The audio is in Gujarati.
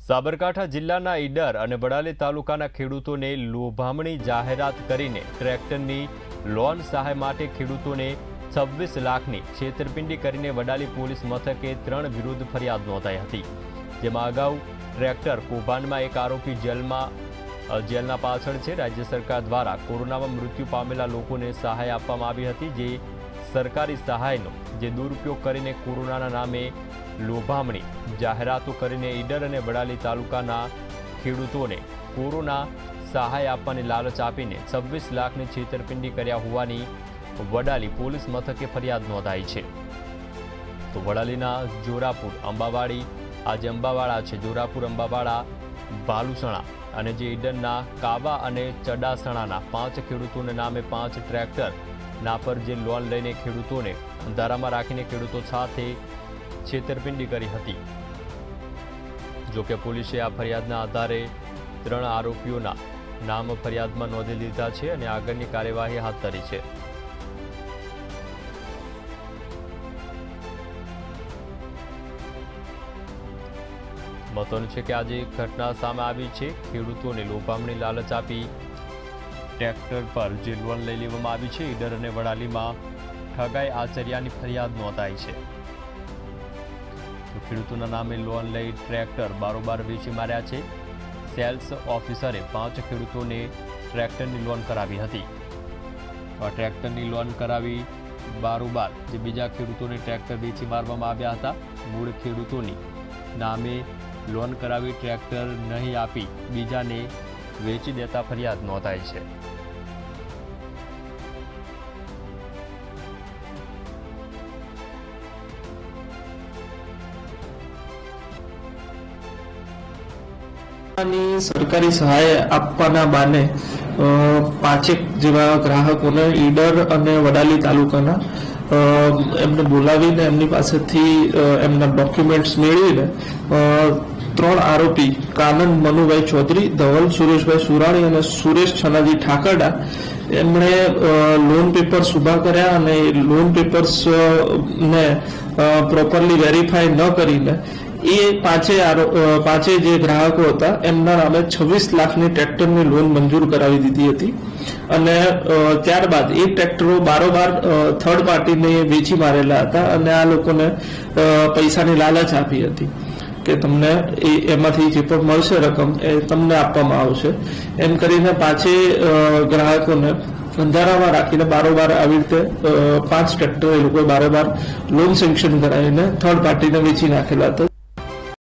સાબરકાંઠા જિલ્લાના ઈડર અને વડાલી તાલુકાના ખેડૂતોને લોભામણી જાહેરાત કરીને ટ્રેક્ટરની લોન સહાય માટે ખેડૂતોને 26 લાખની છેતરપિંડી કરીને વડાલી પોલીસ મથકે 3 વિરુદ્ધ ફરિયાદ નોંધાઈ હતી। જેમાં અગાઉ ટ્રેક્ટર કૌભાંડમાં એક આરોપી જેલના પાછળ છે। રાજ્ય સરકાર દ્વારા કોરોનામાં મૃત્યુ પામેલા લોકોને સહાય આપવામાં આવી હતી, જે સરકારી સહાયનો જે દુરુપયોગ કરીને કોરોનાના નામે લોભામણી જાહેરાતો કરીને ઈડર અને વડાલી તાલુકાના ખેડૂતોને કોરોના સહાય આપવાની લાલચ આપીને 26 લાખની છેતરપિંડી કર્યા હોવાની વડાલી પોલીસ મથકે ફરિયાદ નોંધાઈ છે। તો વડાલીના જોરાપુર અંબાવાડી આજે અંબાવાડા છે, જોરાપુર અંબાવાડા ભાલુસણા અને જે ઈડરના કાવા અને ચડાસણાના 5 ખેડૂતોને નામે 5 ટ્રેક્ટર ના પર જે લોન લઈને ખેડૂતોને અંધારામાં રાખીને ખેડૂતો સાથે છેતરપિંડી કરી હતી। જો કે પોલીસે આ ફરિયાદના આધારે 3 આરોપીઓના નામ ફરિયાદમાં નોંધી લીધા છે અને આગળની કાર્યવાહી હાથ ધરી છે। મહત્વનું છે કે આજે ઘટના સામે આવી છે। ખેડૂતોને લોભામણી લાલચ આપી ટ્રેક્ટર પર જે લોન લઈ લેવામાં આવી છે। ઈડર અને વડાલીમાં ઠગાઈ આચર્યાની ફરિયાદ નોંધાઈ છે। તો ખેડૂતોના નામે લોન લઈ ટ્રેક્ટર બારોબાર વેચી માર્યા છે। સેલ્સ ઓફિસરે 5 ખેડૂતોને ટ્રેક્ટરની લોન કરાવી હતી। આ ટ્રેક્ટરની લોન કરાવી બારોબાર જે બીજા ખેડૂતોને ટ્રેક્ટર વેચી મારવામાં આવ્યા હતા। મૂળ ખેડૂતોની નામે લોન કરાવી ટ્રેક્ટર નહીં આપી બીજાને વેચી દેતા ફરિયાદ નોંધાઈ છે। सरकारी सहाय आपवाना बाने 5 जेवा ग्राहकोने ईडर अने वडाली तालुकाना एमने बोलावीने एमनी पासेथी एमना डॉक्यूमेंट्स मेळवीने 3 आरोपी कानन मनुभाई चौधरी, धवल सुरेशभाई सुराणी अने सुरेश छनाजी ठाकरडा एमणे लोन पेपर्स उभा कर्या अने लोन पेपर्स ने प्रोपरली वेरीफाई न करीने એ પાંચે જે ગ્રાહકો હતા એમના નામે 26 લાખની ટ્રેક્ટરની લોન મંજૂર કરાવી દીધી હતી અને ત્યારબાદ એ ટ્રેક્ટરો બારોબાર થર્ડ પાર્ટીને વેચી મારેલા હતા અને આ લોકોને પૈસાની લાલચ આપી હતી કે તમને એમાંથી જે પણ મળશે રકમ એ તમને આપવામાં આવશે। એમ કરીને પાંચે ગ્રાહકોને અંધારામાં રાખીને બારોબાર આવી રીતે 5 ટ્રેક્ટર એ લોકોએ બારોબાર લોન સેન્કશન કરાવીને થર્ડ પાર્ટીને વેચી નાખેલા હતા।